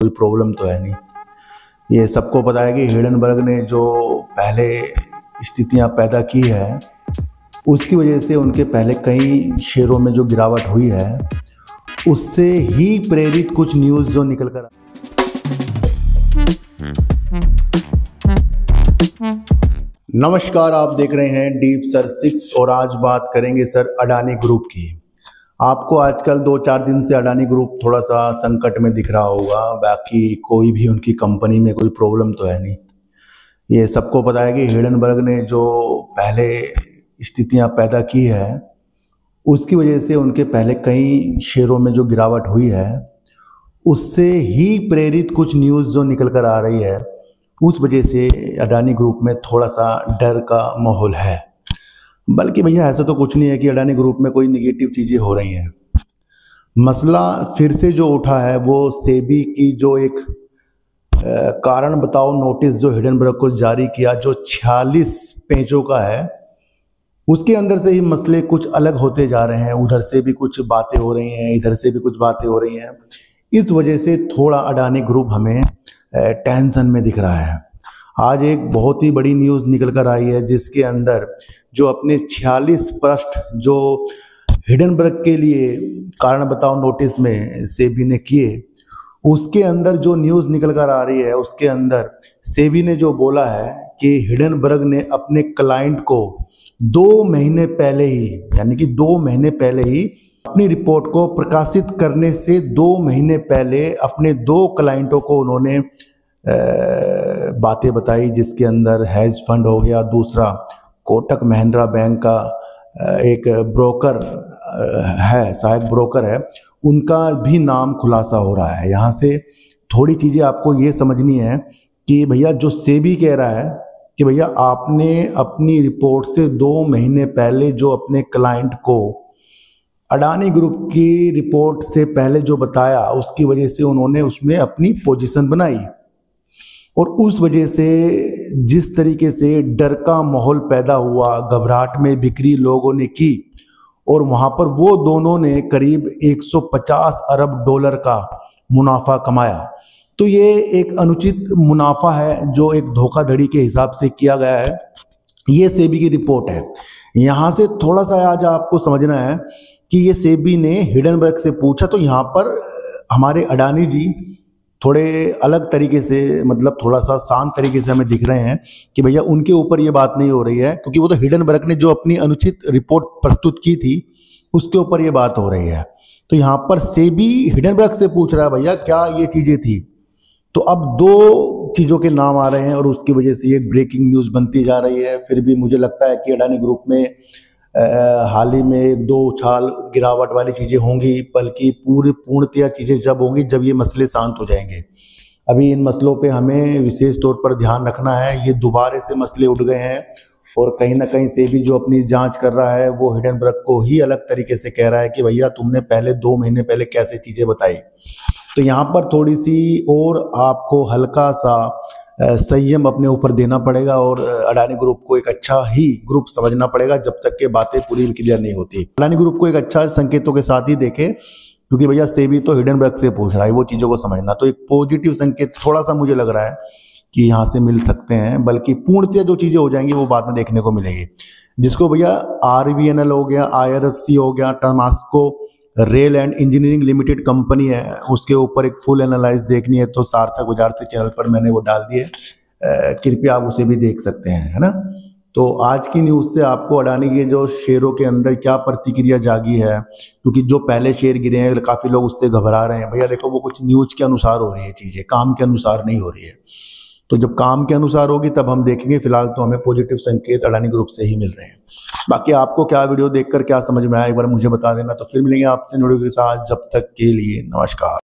कोई प्रॉब्लम तो है नहीं। ये सबको पता है कि हिडनबर्ग ने जो पहले स्थितियां पैदा की है उसकी वजह से उनके पहले कई शेयरों में जो गिरावट हुई है उससे ही प्रेरित कुछ न्यूज़ जो निकल कर नमस्कार, आप देख रहे हैं डीप सर 6 और आज बात करेंगे सर अडानी ग्रुप की। आपको आजकल 2-4 दिन से अडानी ग्रुप थोड़ा सा संकट में दिख रहा होगा, बाकी कोई भी उनकी कंपनी में कोई प्रॉब्लम तो है नहीं। ये सबको पता है कि हिडनबर्ग ने जो पहले स्थितियां पैदा की है उसकी वजह से उनके पहले कई शेयरों में जो गिरावट हुई है उससे ही प्रेरित कुछ न्यूज़ जो निकल कर आ रही है, उस वजह से अडानी ग्रुप में थोड़ा सा डर का माहौल है। बल्कि भैया ऐसा तो कुछ नहीं है कि अडानी ग्रुप में कोई निगेटिव चीज़ें हो रही हैं। मसला फिर से जो उठा है वो सेबी की जो एक कारण बताओ नोटिस जो हिडनबर्ग को जारी किया, जो 46 पेजों का है, उसके अंदर से ही मसले कुछ अलग होते जा रहे हैं। उधर से भी कुछ बातें हो रही हैं, इधर से भी कुछ बातें हो रही हैं। इस वजह से थोड़ा अडानी ग्रुप हमें टेंशन में दिख रहा है। आज एक बहुत ही बड़ी न्यूज़ निकल कर आई है जिसके अंदर जो अपने 46 पृष्ठ जो हिडनबर्ग के लिए कारण बताओ नोटिस में सेबी ने किए, उसके अंदर जो न्यूज़ निकल कर आ रही है उसके अंदर सेबी ने जो बोला है कि हिडनबर्ग ने अपने क्लाइंट को 2 महीने पहले ही, यानी कि 2 महीने पहले ही अपनी रिपोर्ट को प्रकाशित करने से 2 महीने पहले अपने 2 क्लाइंटों को उन्होंने बातें बताई, जिसके अंदर हेज फंड हो गया, दूसरा कोटक महिंद्रा बैंक का एक ब्रोकर है, सहायक ब्रोकर है, उनका भी नाम खुलासा हो रहा है। यहाँ से थोड़ी चीज़ें आपको ये समझनी है कि भैया जो सेबी कह रहा है कि भैया आपने अपनी रिपोर्ट से 2 महीने पहले जो अपने क्लाइंट को अडानी ग्रुप की रिपोर्ट से पहले जो बताया उसकी वजह से उन्होंने उसमें अपनी पोजीशन बनाई, और उस वजह से जिस तरीके से डर का माहौल पैदा हुआ, घबराहट में बिक्री लोगों ने की, और वहाँ पर वो दोनों ने करीब 150 अरब डॉलर का मुनाफा कमाया। तो ये एक अनुचित मुनाफा है जो एक धोखाधड़ी के हिसाब से किया गया है। ये सेबी की रिपोर्ट है। यहाँ से थोड़ा सा आज आपको समझना है कि ये सेबी ने हिडनबर्ग से पूछा, तो यहाँ पर हमारे अडानी जी थोड़े अलग तरीके से, मतलब थोड़ा सा शांत तरीके से हमें दिख रहे हैं कि भैया उनके ऊपर ये बात नहीं हो रही है, क्योंकि वो तो हिडनबर्ग ने जो अपनी अनुचित रिपोर्ट प्रस्तुत की थी उसके ऊपर ये बात हो रही है। तो यहाँ पर सेबी हिडनबर्ग से पूछ रहा है भैया क्या ये चीज़ें थी। तो अब 2 चीज़ों के नाम आ रहे हैं और उसकी वजह से एक ब्रेकिंग न्यूज़ बनती जा रही है। फिर भी मुझे लगता है कि अडानी ग्रुप में हाल ही में 1-2 उछाल गिरावट वाली चीज़ें होंगी, बल्कि पूर्णतया चीज़ें जब होंगी जब ये मसले शांत हो जाएंगे। अभी इन मसलों पे हमें विशेष तौर पर ध्यान रखना है। ये दोबारा से मसले उठ गए हैं और कहीं ना कहीं से भी जो अपनी जांच कर रहा है वो हिडनबर्ग को ही अलग तरीके से कह रहा है कि भैया तुमने पहले 2 महीने पहले कैसे चीज़ें बताई। तो यहाँ पर थोड़ी सी और आपको हल्का सा संयम अपने ऊपर देना पड़ेगा और अडानी ग्रुप को एक अच्छा ही ग्रुप समझना पड़ेगा जब तक के बातें पूरी क्लियर नहीं होती। अडानी ग्रुप को एक अच्छा संकेतों के साथ ही देखें, क्योंकि भैया सेबी तो हिडनबर्ग से पूछ रहा है, वो चीज़ों को समझना। तो एक पॉजिटिव संकेत थोड़ा सा मुझे लग रहा है कि यहाँ से मिल सकते हैं, बल्कि पूर्णतः जो चीज़ें हो जाएंगी वो बाद में देखने को मिलेगी। जिसको भैया RVNL हो गया, IRFC हो गया, Texmaco rail and engineering limited company है, उसके ऊपर एक फुल एनालाइज देखनी है तो सार्थक बाजार से चैनल पर मैंने वो डाल दिए, कृपया आप उसे भी देख सकते हैं, है ना। तो आज की न्यूज़ से आपको अडानी के जो शेयरों के अंदर क्या प्रतिक्रिया जागी है, क्योंकि जो पहले शेयर गिरे हैं काफ़ी लोग उससे घबरा रहे हैं। भैया देखो वो कुछ न्यूज़ के अनुसार हो रही है चीज़ें, काम के अनुसार नहीं हो रही है। तो जब काम के अनुसार होगी तब हम देखेंगे। फिलहाल तो हमें पॉजिटिव संकेत अडानी ग्रुप से ही मिल रहे हैं। बाकी आपको क्या वीडियो देखकर क्या समझ में आया एक बार मुझे बता देना। तो फिर मिलेंगे आपसे वीडियो के साथ, जब तक के लिए नमस्कार।